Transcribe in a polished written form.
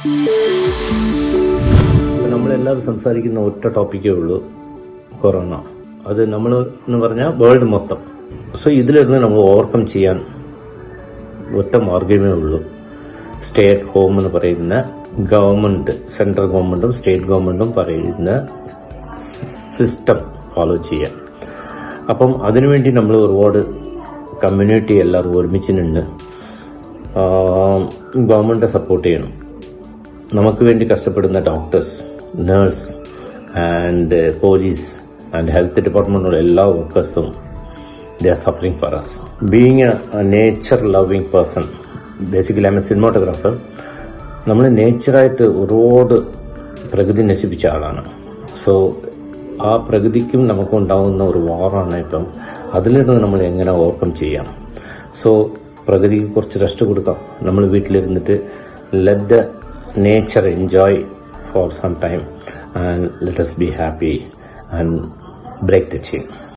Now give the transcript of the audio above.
നമ്മളെല്ലാവരും സംസാരിക്കുന്ന ഒറ്റ ടോപ്പിക്കേ ഉള്ളൂ, കൊറോണ. അത് നമ്മൾ എന്ന് പറഞ്ഞാൽ വേൾഡ് മൊത്തം. സോ ഇതിലിരുന്ന് നമ്മൾ ഓവർകം ചെയ്യാൻ ഒറ്റ മാർഗമേ ഉള്ളൂ. സ്റ്റേ അറ്റ് ഹോം എന്ന് പറയുന്ന ഗവൺമെൻറ്, സെൻട്രൽ ഗവൺമെൻറ്റും സ്റ്റേറ്റ് ഗവൺമെൻറ്റും പറയുന്ന സിസ്റ്റം ഫോളോ ചെയ്യാം. അപ്പം അതിനുവേണ്ടി നമ്മൾ ഒരുപാട് കമ്മ്യൂണിറ്റി എല്ലാവരും ഒരുമിച്ച് നിന്ന് ഗവൺമെൻറ് സപ്പോർട്ട് ചെയ്യണം. നമുക്ക് വേണ്ടി കഷ്ടപ്പെടുന്ന doctors, nurse and police and health ഡിപ്പാർട്ട്മെൻറ്റിലുള്ള എല്ലാ വർക്കേഴ്സും they are suffering for us. Being a nature loving person, basically I'm a cinematographer. നമ്മൾ നേച്ചറായിട്ട് ഒരുപാട് പ്രകൃതി നശിപ്പിച്ച ആളാണ്. സോ ആ പ്രകൃതിക്കും നമുക്കുണ്ടാകുന്ന ഒരു വാറാണ് ഇപ്പം. അതിൽ നിന്ന് നമ്മൾ എങ്ങനെ ഓവർകം ചെയ്യാം? സോ പ്രകൃതിക്ക് കുറച്ച് റെസ്റ്റ് കൊടുക്കാം. നമ്മൾ വീട്ടിലിരുന്നിട്ട് let the nature enjoy for some time and let us be happy and break the chain.